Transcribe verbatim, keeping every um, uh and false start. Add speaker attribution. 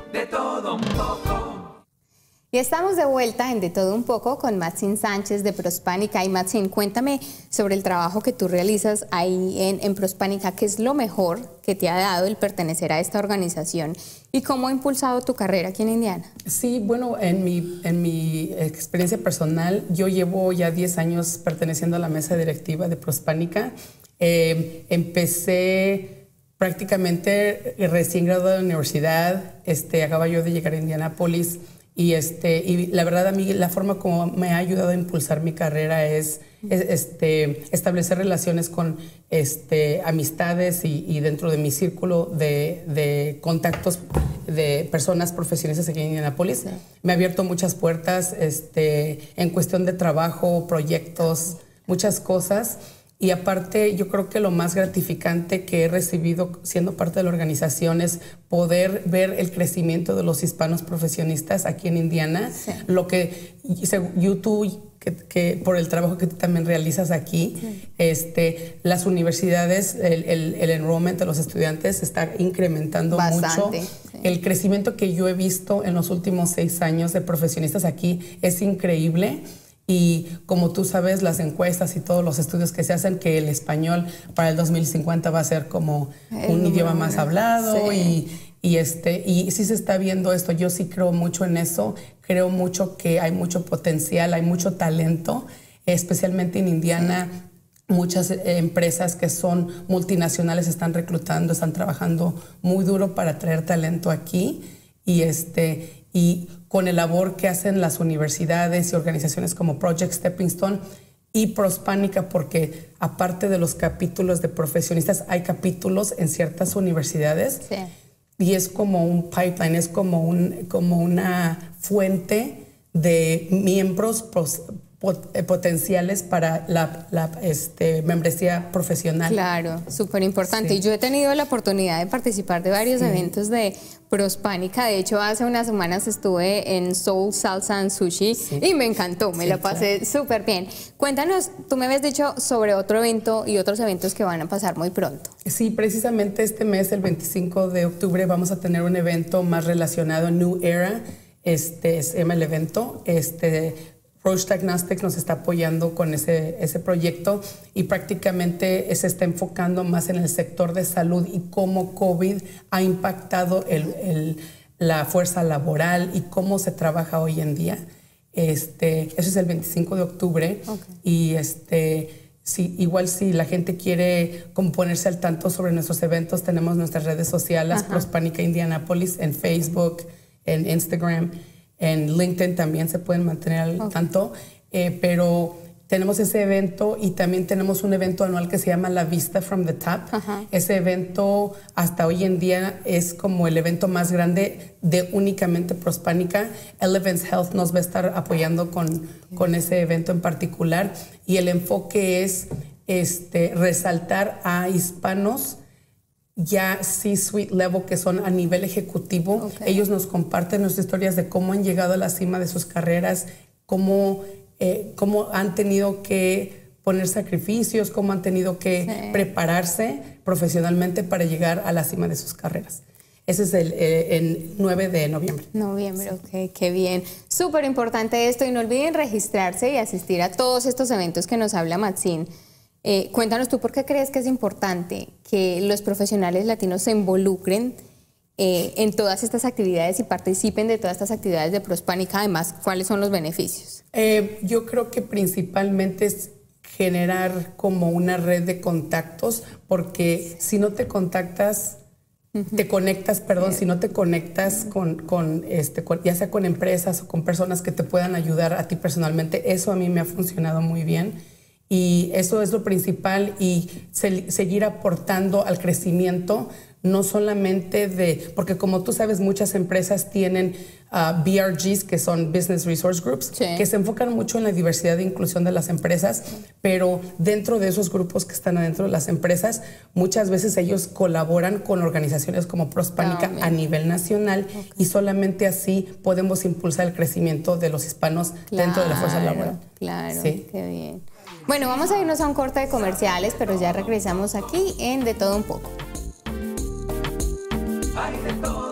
Speaker 1: De todo un poco.
Speaker 2: Y estamos de vuelta en De Todo Un Poco con Matzin Sánchez de Prospánica. Y Matzin, cuéntame sobre el trabajo que tú realizas ahí en, en Prospánica. ¿Qué es lo mejor que te ha dado el pertenecer a esta organización y cómo ha impulsado tu carrera aquí en Indiana?
Speaker 3: Sí, bueno, en mi, en mi experiencia personal, yo llevo ya diez años perteneciendo a la mesa directiva de Prospánica. Eh, empecé prácticamente recién graduada de la universidad, este, acaba yo de llegar a Indianápolis. Y, este, y la verdad a mí la forma como me ha ayudado a impulsar mi carrera es, es este, establecer relaciones con este, amistades y, y dentro de mi círculo de, de contactos de personas profesionistas aquí en Indianápolis. Sí. Me ha abierto muchas puertas este, en cuestión de trabajo, proyectos, muchas cosas. Y aparte, yo creo que lo más gratificante que he recibido siendo parte de la organización es poder ver el crecimiento de los hispanos profesionistas aquí en Indiana. Sí. Lo que YouTube, que, que por el trabajo que tú también realizas aquí, sí. este, las universidades, el, el, el enrollment de los estudiantes está incrementando Bastante, mucho. Sí. El crecimiento que yo he visto en los últimos seis años de profesionistas aquí es increíble. Y como tú sabes, las encuestas y todos los estudios que se hacen, que el español para el dos mil cincuenta va a ser como el un idioma más hablado. Sí. y, y, este, y sí se está viendo esto. Yo sí creo mucho en eso. Creo mucho que hay mucho potencial, hay mucho talento, especialmente en Indiana. Sí. Muchas eh, empresas que son multinacionales están reclutando, están trabajando muy duro para traer talento aquí. Y este... Y con el labor que hacen las universidades y organizaciones como Project Stepping Stone y Prospánica, porque aparte de los capítulos de profesionistas, hay capítulos en ciertas universidades. Sí. Y es como un pipeline, es como, un, como una fuente de miembros pros, pot, potenciales para la, la este, membresía profesional.
Speaker 2: Claro, súper importante. Sí. Y yo he tenido la oportunidad de participar de varios sí. eventos de Prospánica. De hecho, hace unas semanas estuve en Soul Salsa and Sushi sí. y me encantó, me sí, la pasé súper claro. bien. Cuéntanos, tú me habías dicho sobre otro evento y otros eventos que van a pasar muy pronto.
Speaker 3: Sí, precisamente este mes, el veinticinco de octubre, vamos a tener un evento más relacionado a New Era. Este se llama el evento. Este, Roche Diagnostics nos está apoyando con ese, ese proyecto y prácticamente se está enfocando más en el sector de salud y cómo COVID ha impactado el, el, la fuerza laboral y cómo se trabaja hoy en día. Este, eso es el veinticinco de octubre. Okay. Y este, si, igual si la gente quiere como ponerse al tanto sobre nuestros eventos, tenemos nuestras redes sociales, Prospánica Indianápolis, en Facebook, en Instagram. En LinkedIn también se pueden mantener al okay. tanto, eh, pero tenemos ese evento y también tenemos un evento anual que se llama La Vista from the Top. Uh-huh. Ese evento hasta hoy en día es como el evento más grande de únicamente Prospánica. Elevance Health nos va a estar apoyando con, okay. con ese evento en particular y el enfoque es este, resaltar a hispanos ya C-suite level, que son a nivel ejecutivo. Okay. Ellos nos comparten sus historias de cómo han llegado a la cima de sus carreras, cómo, eh, cómo han tenido que poner sacrificios, cómo han tenido que sí. prepararse profesionalmente para llegar a la cima de sus carreras. Ese es el, eh, el nueve de noviembre.
Speaker 2: Noviembre, sí. Ok, qué bien. Súper importante esto y no olviden registrarse y asistir a todos estos eventos que nos habla Matzin. Eh, cuéntanos tú por qué crees que es importante que los profesionales latinos se involucren eh, en todas estas actividades y participen de todas estas actividades de Prospánica. Además, ¿cuáles son los beneficios?
Speaker 3: Eh, yo creo que principalmente es generar como una red de contactos, porque si no te contactas, uh-huh. te conectas, perdón, sí. si no te conectas uh-huh. con, con, este, con, ya sea con empresas o con personas que te puedan ayudar a ti personalmente, eso a mí me ha funcionado muy bien. Y eso es lo principal y se, seguir aportando al crecimiento, no solamente de, porque como tú sabes, muchas empresas tienen uh, B R Gs, que son Business Resource Groups, sí. que se enfocan mucho en la diversidad e inclusión de las empresas, pero dentro de esos grupos que están adentro de las empresas, muchas veces ellos colaboran con organizaciones como Prospánica oh, a nivel nacional okay. y solamente así podemos impulsar el crecimiento de los hispanos claro, dentro de la fuerza laboral.
Speaker 2: Claro, ¿sí? Qué bien. Bueno, vamos a irnos a un corte de comerciales, pero ya regresamos aquí en De Todo Un Poco.
Speaker 1: Hay de todo.